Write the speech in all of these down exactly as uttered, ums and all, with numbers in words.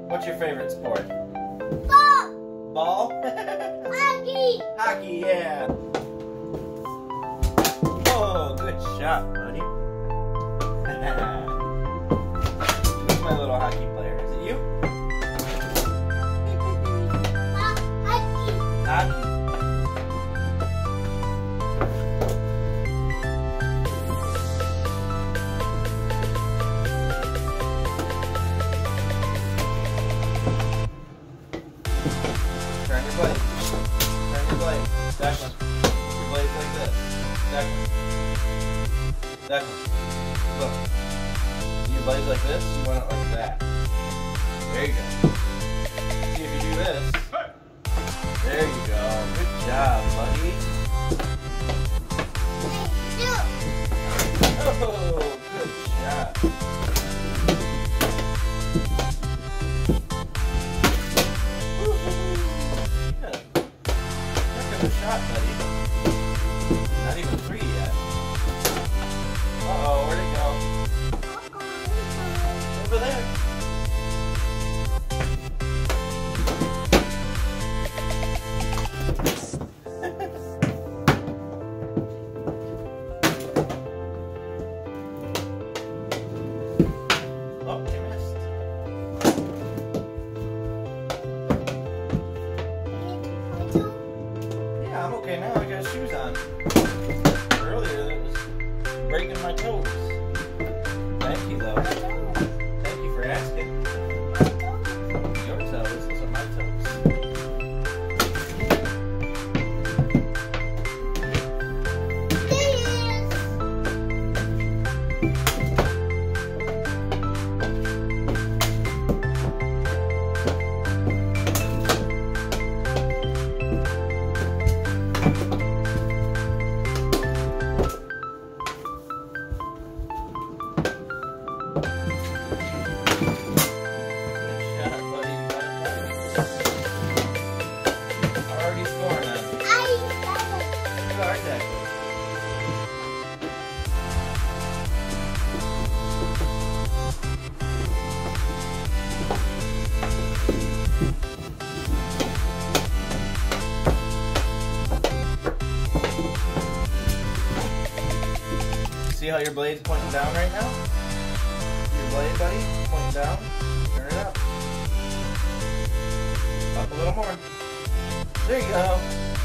What's your favorite sport? Ball. Ball? Hockey. Hockey, yeah. Oh, good shot, buddy. Who's my little hockey player? Is it you? Hockey. Hockey. Turn your blade. Turn your blade. Declan. Your blade's like this. Declan. Declan. Look. See your blade like this? You want it like that. There you go. See if you do this. There you go. Good job, buddy. Oh, good shot. Good shot, buddy. Not even three yet. Uh-oh, where'd it go? Over there. Oh, you missed. Yeah, I'm okay now. I got shoes on. Earlier, it was breaking my toes. Thank you, though. Thank you for asking. Your toes. Those are my toes. See how your blade's pointing down right now? Your blade, buddy, pointing down. Turn it up. Up a little more. There you go.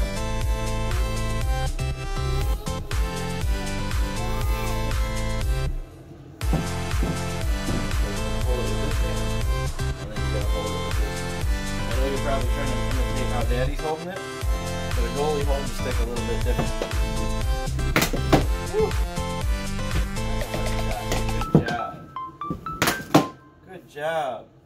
Hold it with this hand. And then you gotta hold it with this. I know you're probably trying to imitate how Daddy's holding it, but a goalie holds the stick a little bit different. Woo. Good job. Good job.